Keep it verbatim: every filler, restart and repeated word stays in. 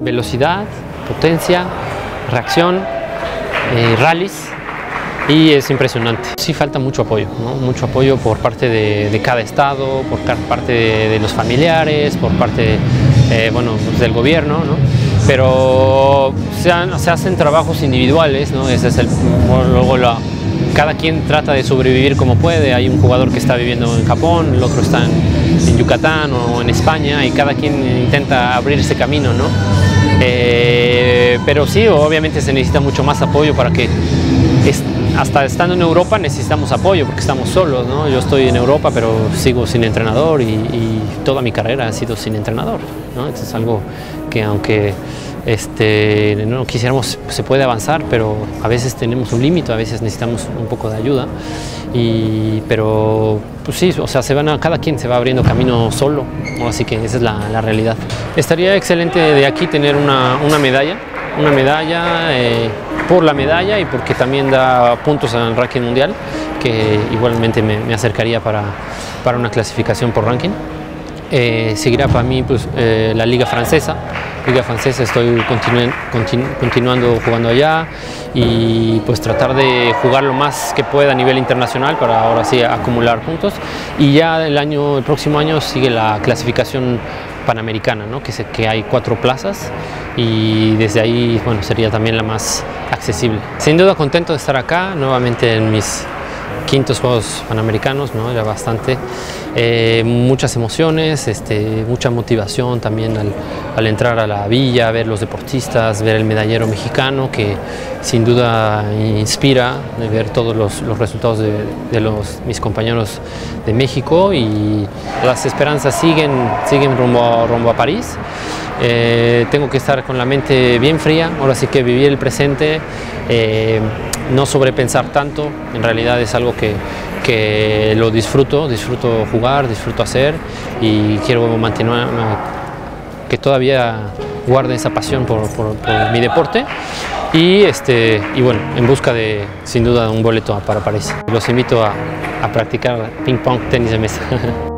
velocidad, potencia, reacción, eh, rallies, y es impresionante. Sí falta mucho apoyo, ¿no? Mucho apoyo por parte de, de cada estado, por parte de, de los familiares, por parte eh, bueno, pues del gobierno, ¿no? Pero se, han, se hacen trabajos individuales, ¿no? Ese es el, luego la, cada quien trata de sobrevivir como puede. Hay un jugador que está viviendo en Japón, el otro está en, en Yucatán o en España, y cada quien intenta abrirse camino, ¿no? Eh, pero sí, obviamente se necesita mucho más apoyo para que, es, hasta estando en Europa necesitamos apoyo porque estamos solos, ¿no? Yo estoy en Europa pero sigo sin entrenador y, y toda mi carrera ha sido sin entrenador, ¿no? Entonces es algo que aunque este, no quisiéramos, se puede avanzar, pero a veces tenemos un límite, a veces necesitamos un poco de ayuda, y, pero pues sí, o sea, se van a, cada quien se va abriendo camino solo, ¿no? Así que esa es la, la realidad. Estaría excelente de aquí tener una, una medalla, una medalla eh, por la medalla y porque también da puntos al ranking mundial, que igualmente me, me acercaría para, para una clasificación por ranking. Eh, seguirá para mí pues, eh, la Liga Francesa. Liga Francesa estoy continu continu continuando jugando allá y pues tratar de jugar lo más que pueda a nivel internacional para ahora sí acumular puntos, y ya el, año, el próximo año sigue la clasificación panamericana, ¿no? que, se, que hay cuatro plazas y desde ahí bueno, sería también la más accesible. Sin duda contento de estar acá nuevamente en mis quintos Juegos Panamericanos, ¿no? Era bastante, eh, muchas emociones, este, mucha motivación también al, al entrar a la villa, ver los deportistas, ver el medallero mexicano que sin duda inspira, de ver todos los, los resultados de, de los, mis compañeros de México, y las esperanzas siguen, siguen rumbo a, rumbo a París. Eh, tengo que estar con la mente bien fría, ahora sí que vivir el presente, eh, no sobrepensar tanto. En realidad es algo que, que lo disfruto, disfruto jugar, disfruto hacer, y quiero mantener, que todavía guarde esa pasión por, por, por mi deporte, y, este, y bueno, en busca de sin duda un boleto para París. Los invito a, a practicar ping pong, tenis de mesa.